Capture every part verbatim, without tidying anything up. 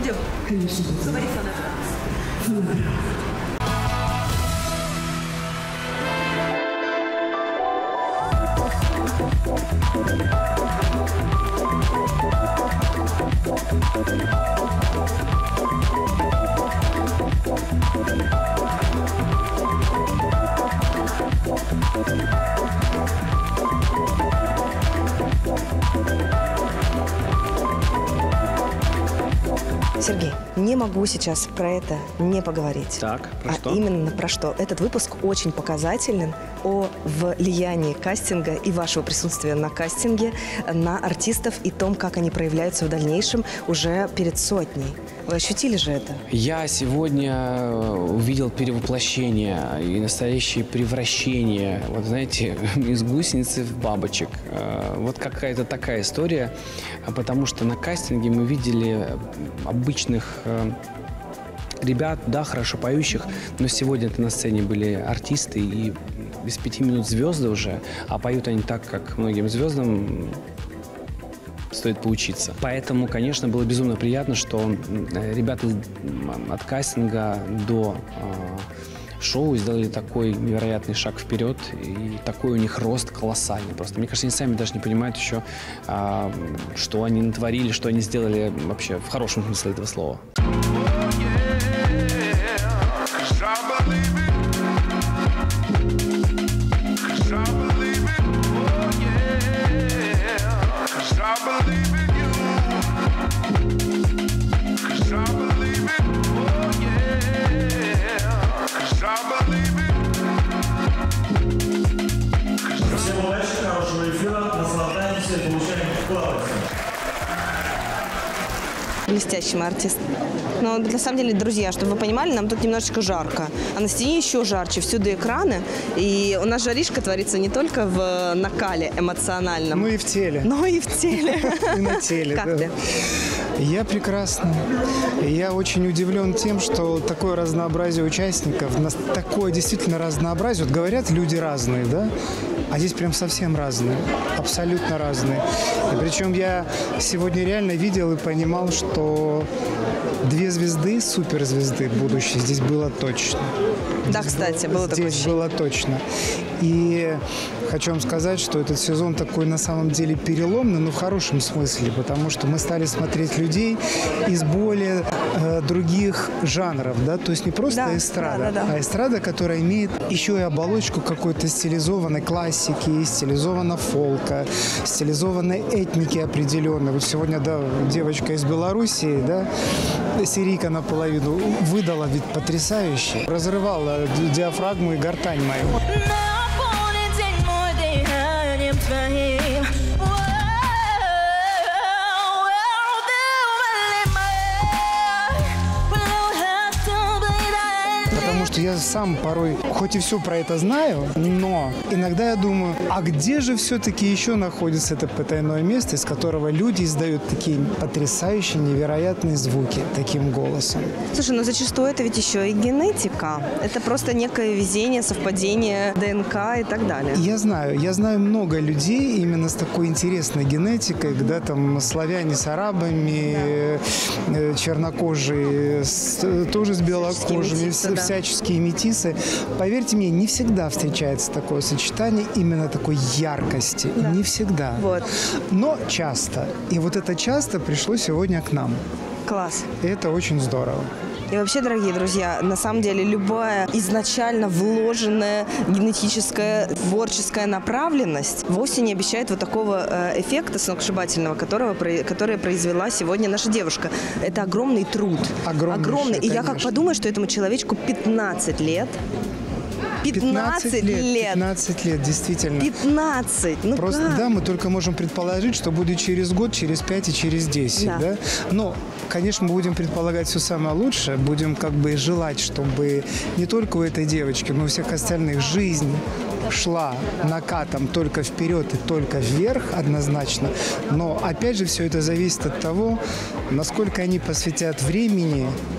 будем? Конечно, будем. Говори фонограмм. Сергей, не могу сейчас про это не поговорить. Так, про а что? именно про что. Этот выпуск очень показателен о влиянии кастинга и вашего присутствия на кастинге на артистов и том, как они проявляются в дальнейшем уже перед сотней. Вы ощутили же это? Я сегодня увидел перевоплощение и настоящее превращение, вот знаете, из гусеницы в бабочек. Вот какая-то такая история, потому что на кастинге мы видели обычных ребят, да, хорошо поющих, но сегодня это на сцене были артисты и без пяти минут звезды уже, а поют они так, как многим звездам стоит поучиться. Поэтому, конечно, было безумно приятно, что ребята от кастинга до э, шоу сделали такой невероятный шаг вперед, и такой у них рост колоссальный. Просто, мне кажется, они сами даже не понимают еще, э, что они натворили, что они сделали вообще в хорошем смысле этого слова. Всем удачи, хорошего эфира, наслаждаемся и получаем удовольствие. Блестящий мы артист. Но на самом деле, друзья, чтобы вы понимали, нам тут немножечко жарко. А на стене еще жарче, всюду экраны. И у нас жаришка творится не только в накале эмоциональном. Ну и в теле. Но и в теле. И на теле, Как да. ты? Я прекрасно. Я очень удивлен тем, что такое разнообразие участников, такое действительно разнообразие. Вот говорят, люди разные, да? А здесь прям совсем разные, абсолютно разные. И причем я сегодня реально видел и понимал, что две звезды, суперзвезды будущей здесь было точно. Да, кстати, было такое Здесь ощущение. было точно. И хочу вам сказать, что этот сезон такой на самом деле переломный, но в хорошем смысле, потому что мы стали смотреть людей из более э, других жанров, да, то есть не просто Да, эстрада, да, да, да. а эстрада, которая имеет еще и оболочку какой-то стилизованной классики, стилизованного фолка, стилизованной этники определенной. Вот сегодня, да, девочка из Белоруссии, да, сирийка наполовину, выдала ведь потрясающе, разрывала диафрагму и гортань мою. Потому что я сам порой, хоть и все про это знаю, но иногда я думаю, а где же все-таки еще находится это потайное место, из которого люди издают такие потрясающие, невероятные звуки таким голосом? Слушай, но зачастую это ведь еще и генетика. Это просто некое везение, совпадение ДНК и так далее. Я знаю, я знаю много людей именно с такой интересной генетикой, когда там славяне с арабами, да. чернокожие с, тоже с белокожими, метисы, да. всяческие метисы. Поверьте мне, не всегда встречается такое сочетание именно такой яркости. Да. Не всегда. Вот. Но часто. И вот это часто пришло сегодня к нам. Класс. И это очень здорово. И вообще, дорогие друзья, на самом деле любая изначально вложенная генетическая, творческая направленность вовсе не обещает вот такого э, эффекта сногсшибательного, которого, который произвела сегодня наша девушка. Это огромный труд. Огромный. И я как подумаю, что этому человечку пятнадцать лет. пятнадцать лет. пятнадцать лет, действительно. пятнадцать. Ну Просто, как? да, мы только можем предположить, что будет через год, через пять и через десять, да. да? Но, конечно, мы будем предполагать все самое лучшее, будем как бы желать, чтобы не только у этой девочки, но и у всех остальных жизнь шла накатом только вперед и только вверх однозначно. Но, опять же, все это зависит от того, насколько они посвятят времени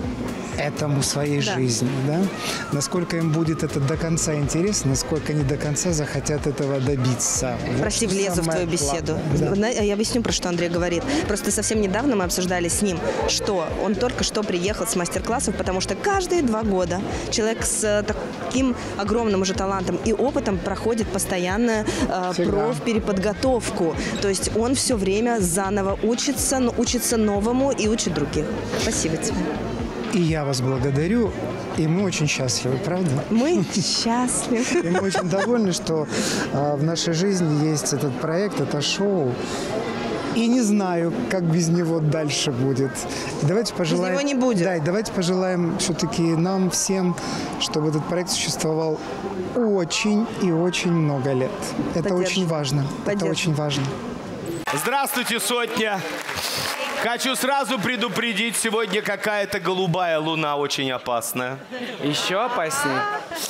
этому своей Да. жизни, да? Насколько им будет это до конца интересно, насколько они до конца захотят этого добиться. Вот Прости, что влезу в самое твою беседу. главное, да. Зна- Я объясню, про что Андрей говорит. Просто совсем недавно мы обсуждали с ним, что он только что приехал с мастер-классов, потому что каждые два года человек с э, таким огромным уже талантом и опытом проходит постоянно э, Всегда. профпереподготовку. То есть он все время заново учится, но учится новому и учит других. Спасибо тебе. И я вас благодарю, и мы очень счастливы, правда? Мы счастливы. И мы очень довольны, что а, в нашей жизни есть этот проект, это шоу. И не знаю, как без него дальше будет. Давайте пожелаем, него не будет. Да, и давайте пожелаем все-таки нам всем, чтобы этот проект существовал очень и очень много лет. Это Поддержим. очень важно. Это Поддержим. очень важно. Здравствуйте, сотня. Хочу сразу предупредить, сегодня какая-то голубая луна очень опасная. Еще опаснее.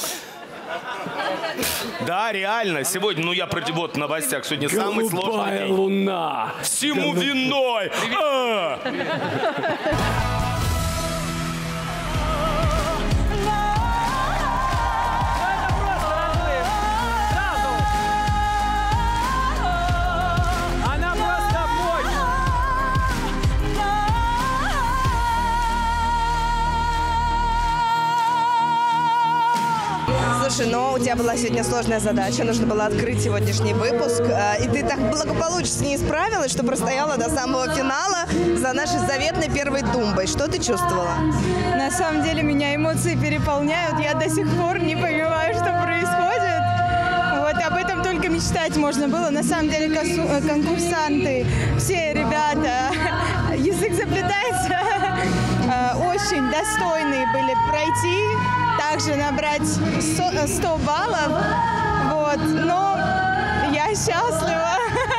Да, реально, сегодня, ну я против, вот в новостях, сегодня самый сложный день. луна. Всему виной. А! Она просто мощь. Слушай, но у тебя была сегодня сложная задача. Нужно было открыть сегодняшний выпуск. э, И ты так благополучно с ней справилась, что простояла до самого финала за нашей заветной первой тумбой. Что ты чувствовала? На самом деле меня эмоции переполняют. Я до сих пор не понимаю, что происходит. Вот об этом только мечтать можно было. На самом деле косу- конкурсанты, все ребята, язык заплетается, э, очень достойные были пройти, также набрать со- сто баллов. Вот. Но я счастлива.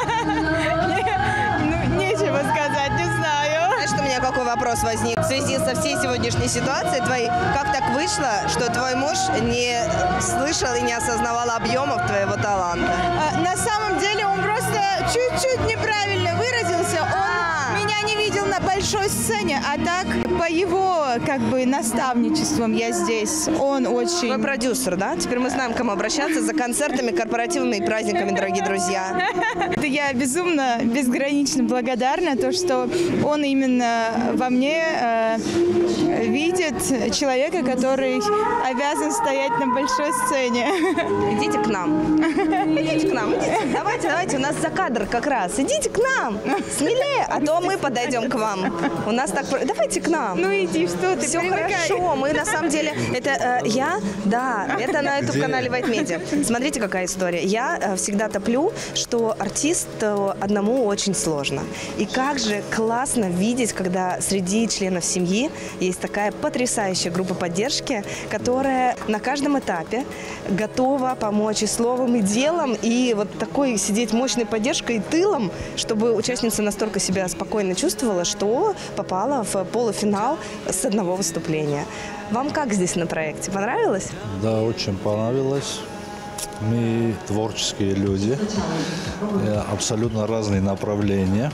Ну, нечего сказать, не знаю. Знаешь, что у меня какой вопрос возник? В связи со всей сегодняшней ситуацией твоей, как так вышло, что твой муж не слышал и не осознавал объемов твоего таланта? А, На самом деле он просто чуть-чуть неправильно выразился. Он меня не видел на большой сцене, а так по его как бы наставничествам я здесь. Он Твой очень... продюсер, да? Теперь мы знаем, к кому обращаться за концертами, корпоративами и праздниками, дорогие друзья. Да, я безумно, безгранично благодарна, то, что он именно во мне э, видит человека, который обязан стоять на большой сцене. Идите к нам. Идите к нам. Идите. Давайте, давайте, у нас за кадр как раз. Идите к нам. Смелее, а то мы подойдем к вам. У нас так... про- Давайте к нам. Ну иди, что ты, Все привыкай. хорошо, мы на самом деле, это э, я, да, это на YouTube-канале White Media. Смотрите, какая история. Я э, всегда топлю, что артисту одному очень сложно. И как же классно видеть, когда среди членов семьи есть такая потрясающая группа поддержки, которая на каждом этапе готова помочь и словом, и делом, и вот такой сидеть мощной поддержкой и тылом, чтобы участница настолько себя спокойно чувствовала, что попала в полуфинал с одного выступления. Вам как здесь на проекте? Понравилось? Да, очень понравилось. Мы творческие люди, э, абсолютно разные направления.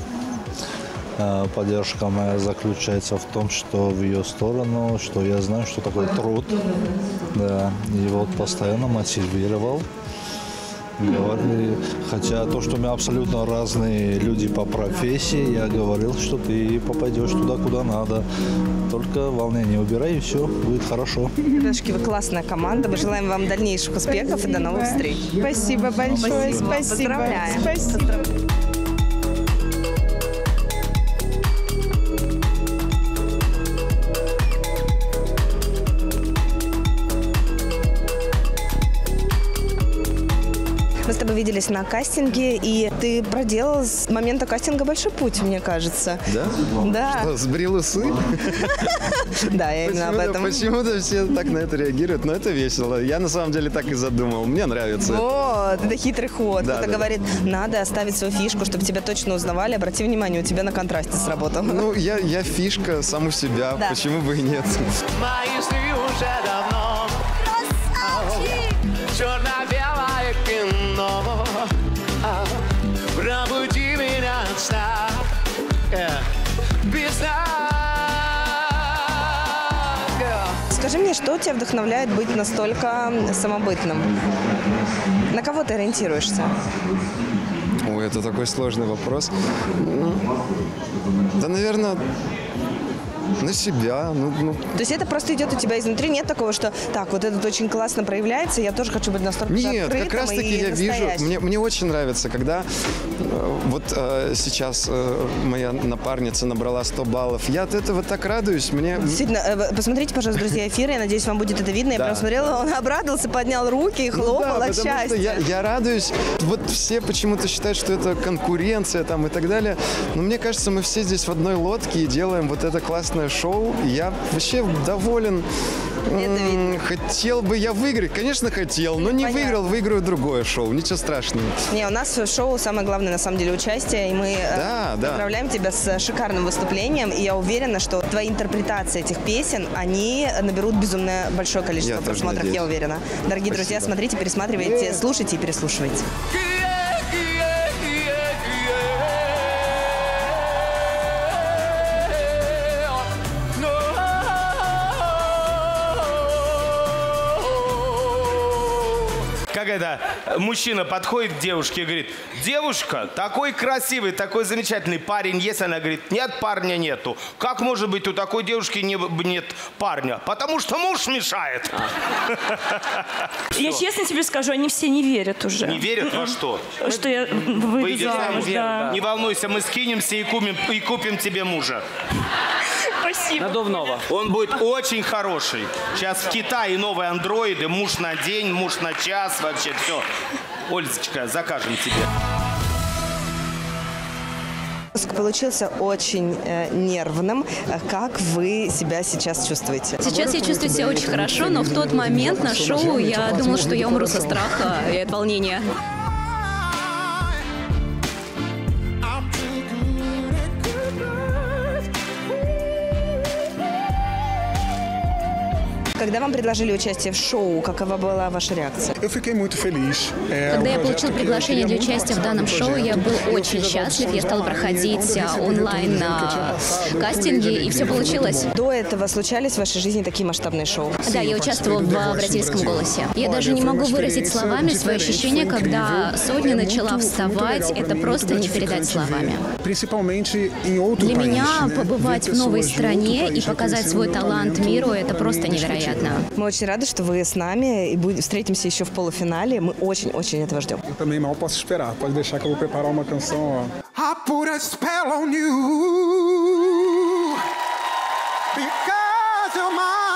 Э, Поддержка моя заключается в том, что в ее сторону, что я знаю, что такое труд. Да, и вот постоянно мотивировал. Говорили, хотя то, что мы абсолютно разные люди по профессии, я говорил, что ты попадешь туда, куда надо. Только волнение убирай, и все, будет хорошо. Ребятушки, вы классная команда. Мы желаем вам дальнейших успехов и до новых встреч. Спасибо большое. Спасибо. Спасибо. Поздравляем. Спасибо. Мы с тобой виделись на кастинге, и ты проделал с момента кастинга большой путь, мне кажется. Да? Да. Что, сбрил усы? Да, я именно об Почему-то, этом. почему-то все так на это реагируют, но это весело. Я на самом деле так и задумал. Мне нравится. Вот, это хитрый ход. Да, Кто-то да, говорит, надо оставить свою фишку, чтобы тебя точно узнавали. Обрати внимание, у тебя на контрасте сработал. Ну, я, я фишка сам у себя. Да. Почему бы и нет? Мои сны уже давно черно-белое кино. А, пробуди меня от сна. Э, без сна. Э, Скажи мне, что тебя вдохновляет быть настолько самобытным? На кого ты ориентируешься? Ой, это такой сложный вопрос. Да, наверное, на себя. Ну, ну. То есть это просто идет у тебя изнутри? Нет такого, что так, вот этот очень классно проявляется, я тоже хочу быть настолько же Нет, открытым как раз таки и я вижу, настоящим. мне, мне очень нравится, когда э, вот э, сейчас э, моя напарница набрала сто баллов. Я от этого так радуюсь. Мне... Действительно, э, посмотрите, пожалуйста, друзья, эфир, я надеюсь, вам будет это видно. Я Да. прям смотрела, он обрадовался, поднял руки и хлопал Ну да, от потому счастья. что я, я радуюсь. Вот все почему-то считают, что это конкуренция там и так далее. Но мне кажется, мы все здесь в одной лодке и делаем вот это классное шоу. И я вообще доволен. М, Хотел бы я выиграть. Конечно, хотел, но не Понятно. выиграл, выиграю другое шоу. Ничего страшного. Не, у нас в шоу самое главное, на самом деле, участие. И мы э, Да, да. поздравляем тебя с шикарным выступлением. И я уверена, что твои интерпретации этих песен, они наберут безумно большое количество Я тоже просмотров, я надеюсь. уверена. Дорогие друзья, смотрите, пересматривайте, слушайте и переслушивайте. Как это, мужчина подходит к девушке и говорит: девушка, такой красивый, такой замечательный парень есть. Она говорит: нет, парня нету. Как может быть у такой девушки не, нет парня? Потому что муж мешает. Я честно тебе скажу, они все не верят уже. Не верят во что? Что я выйду Выйдешь замуж, замуж, да. Не волнуйся, мы скинемся и купим, и купим тебе мужа. Спасибо. Надувного. Он будет очень хороший. Сейчас в Китае новые андроиды. Муж на день, муж на час. Вообще все. Ользочка, закажем тебе. Выпуск получился очень э, нервным. Как вы себя сейчас чувствуете? Сейчас я чувствую себя очень хорошо, но в тот момент на шоу я думала, что я умру со страха и от волнения. Когда вам предложили участие в шоу, какова была ваша реакция? Когда я получил приглашение для участия в данном шоу, я был очень счастлив. Я стала проходить онлайн на кастинги, и все получилось. До этого случались в вашей жизни такие масштабные шоу? Да, я участвовала в «Бразильском голосе». Я даже не могу выразить словами свои ощущения, когда Соня начала вставать. Это просто не передать словами. Для меня побывать в новой стране и показать свой талант миру – это просто невероятно. Мы очень рады, что вы с нами и будем, встретимся еще в полуфинале. Мы очень-очень этого ждем. Eu também mal posso esperar. Pode deixar que eu vou preparar uma canção, ó. I put a spell on you because you're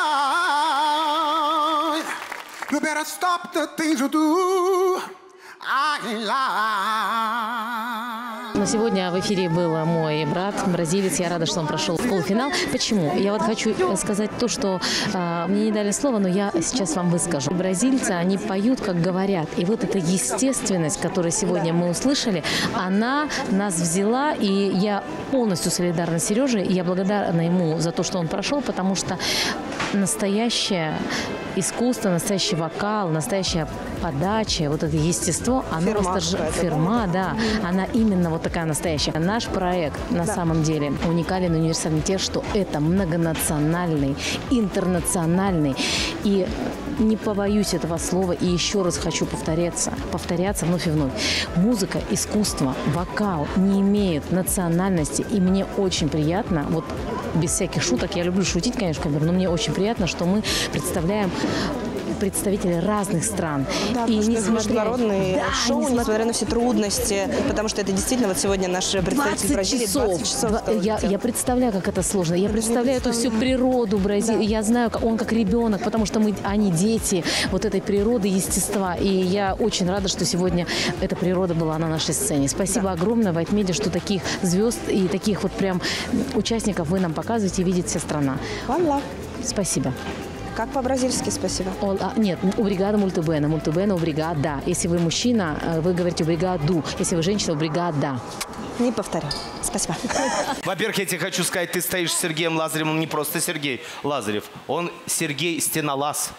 mine. You better stop the things you do. I ain't lying. Но сегодня в эфире был мой брат, бразилец. Я рада, что он прошел в полуфинал. Почему? Я вот хочу сказать то, что э, мне не дали слова, но я сейчас вам выскажу. Бразильцы, они поют, как говорят. И вот эта естественность, которую сегодня мы услышали, она нас взяла. И я полностью солидарна с Сережей. И я благодарна ему за то, что он прошел, потому что настоящее искусство, настоящий вокал, настоящая подача, вот это естество, оно Фирма восторж... какая-то, Фирма, да, она именно вот такая настоящая. Наш проект на Да. самом деле уникален и универсальный тем, что это многонациональный, интернациональный. И не побоюсь этого слова, и еще раз хочу повторяться, повторяться вновь и вновь. Музыка, искусство, вокал не имеют национальности, и мне очень приятно, вот без всяких шуток, я люблю шутить, конечно, в камеру, но мне очень приятно, что мы представляем представители разных стран. Да, и потому что это международные Да, шоу, несмотря- несмотря на все трудности, потому что это действительно вот сегодня наш представитель Бразилии. двадцать часов. Два- я, я представляю, как это сложно. Я представляю эту всю природу Бразилии. Я знаю, как он как ребенок, потому что мы, они дети вот этой природы, естества. И я очень рада, что сегодня эта природа была на нашей сцене. Спасибо огромное, White Media, что таких звезд и таких вот прям участников вы нам показываете и видит вся страна. Валла. Спасибо. Как по-бразильски спасибо? Олá, нет, obrigada, muito bem, muito bem, obrigada. Если вы мужчина, вы говорите obrigado. Если вы женщина, obrigada. Не повторю. Спасибо. Во-первых, я тебе хочу сказать, ты стоишь с Сергеем Лазаревым, он не просто Сергей Лазарев, он Сергей Стенолаз.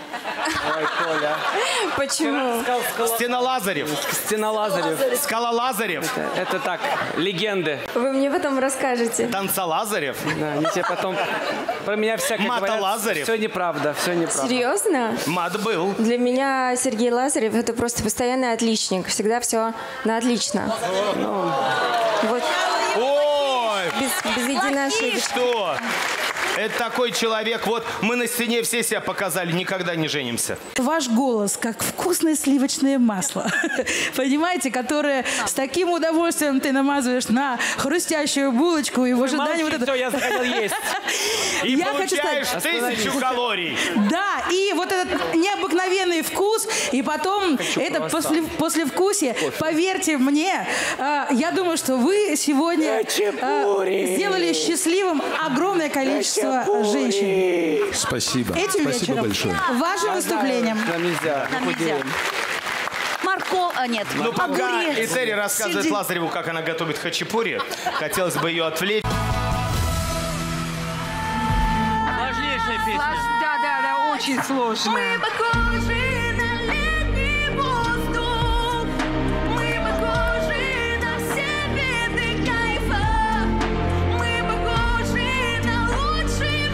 Ой, Коля. Почему? Стена Лазарев. Стена Лазарев. Скала Лазарев. Это, это так, легенды. Вы мне потом расскажете. Танца Лазарев. Да, они тебе потом... Про меня всякое Мата говорят. Лазарев. Все неправда, все неправда. Серьезно? Мат был. Для меня Сергей Лазарев это просто постоянный отличник. Всегда все на отлично. Ну, вот. Ой! Без, без единой ошибки. Что? Это такой человек. Вот мы на стене все себя показали, никогда не женимся. Ваш голос, как вкусное сливочное масло, понимаете, которое с таким удовольствием ты намазываешь на хрустящую булочку и в ожидании вот это... я захотел есть. И Я получаешь хочу сказать... тысячу калорий. Да, и вот этот необыкновенный вкус, и потом Хочу это круассан. после, послевкусие, поверьте мне, э, я думаю, что вы сегодня э, сделали счастливым огромное количество женщин. Спасибо. Этим Спасибо вечером. большое. Вашим выступлением. Нам нельзя. Нам нельзя. Морковь, а нет, Ну, пока огурец. Этери рассказывает Сиди. Лазареву, как она готовит хачапури, хотелось бы ее отвлечь. Сложнейшая песня. Да, да, да, очень сложная. Мы похожи на летний воздух, мы похожи на все виды кайфа, мы похожи на лучший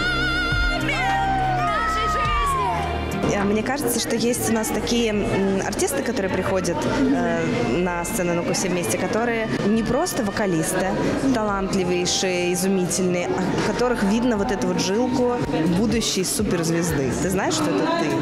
момент нашей жизни. Мне кажется, что есть у нас такие м, артисты, которые приходят э, на сцену «Ну-ка все вместе», которые не просто вокалисты, талантливейшие, изумительные, а в которых видно вот эту вот жилку будущей суперзвезды. Ты знаешь, что это ты?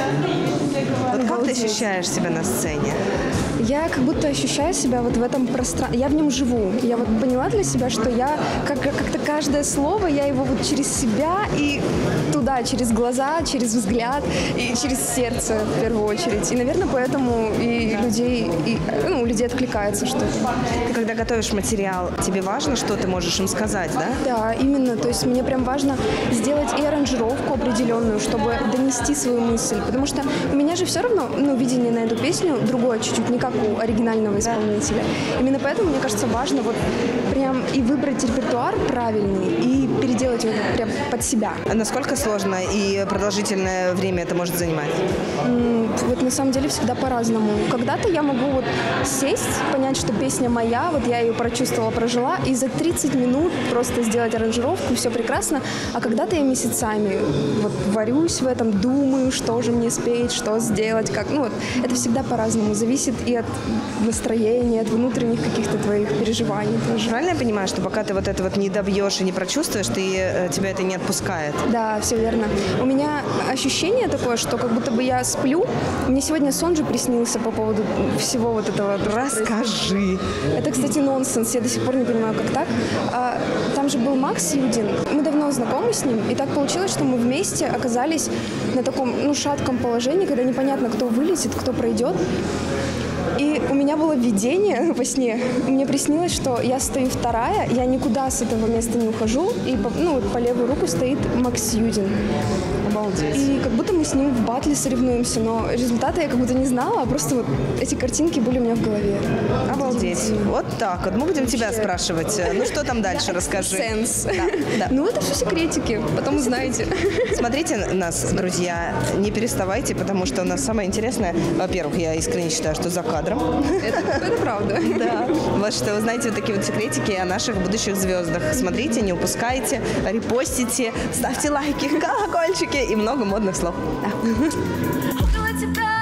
Вот как ты ощущаешь себя на сцене? Я как будто ощущаю себя вот в этом пространстве. Я в нем живу. Я вот поняла для себя, что я как- как-то каждое слово, я его вот через себя и туда, через глаза, через взгляд и через сердце в первую очередь. И, наверное, поэтому и людей, и, ну, у людей откликается что-то. Ты когда готовишь материал, тебе важно, что ты можешь им сказать, да? Да, именно. То есть мне прям важно сделать и аранжировку определенную, чтобы донести свою мысль. Потому что у меня же все равно, ну, видение на эту песню другое чуть-чуть, не как у оригинального исполнителя. Именно поэтому, мне кажется, важно вот прям и выбрать репертуар правильный, и переделать его прям под себя. А насколько сложно и продолжительное время это может занимать? М, Вот на самом деле всегда по-разному. Когда-то я могу вот сесть, понять, что песня моя, вот я ее прочувствовала, прожила, и за тридцать минут просто сделать аранжировку, все прекрасно. А когда-то я месяцами вот варюсь в этом, думаю, что же мне спеть, что сделать, как. Ну вот это всегда по-разному. Зависит и от настроения, от внутренних каких-то твоих переживаний тоже. Правильно я понимаю, что пока ты вот это вот не добьешь и не прочувствуешь, ты, э, тебя это не отпускает? Да, все верно. У меня ощущение такое, что как будто бы я сплю. Мне сегодня сон же приснился по поводу всего вот этого. Расскажи. Это, кстати, нонсенс. Я до сих пор не понимаю, как так. А, там же был Макс Юдин. Мы давно знакомы с ним. И так получилось, что мы вместе оказались на таком, ну, шатком положении, когда непонятно, кто вылезет, кто пройдет. И у меня было видение во сне. Мне приснилось, что я стою вторая, я никуда с этого места не ухожу, и по, ну, вот по левую руку стоит Макс Юдин. Обалдеть. И как будто мы с ним в батле соревнуемся, но результаты я как будто не знала, а просто вот эти картинки были у меня в голове. Обалдеть. Вот так вот. Мы будем тебя спрашивать. Ну что там дальше, расскажи. Сенс. Да, да. Ну это все секретики, потом узнаете. Смотрите нас, друзья, не переставайте, потому что у нас самое интересное, во-первых, я искренне считаю, что за кадром. Это, это правда. Да. Вот что вы знаете вот такие вот секретики о наших будущих звездах. Смотрите, не упускайте, репостите, ставьте лайки, колокольчики и много модных слов. Да. Около тебя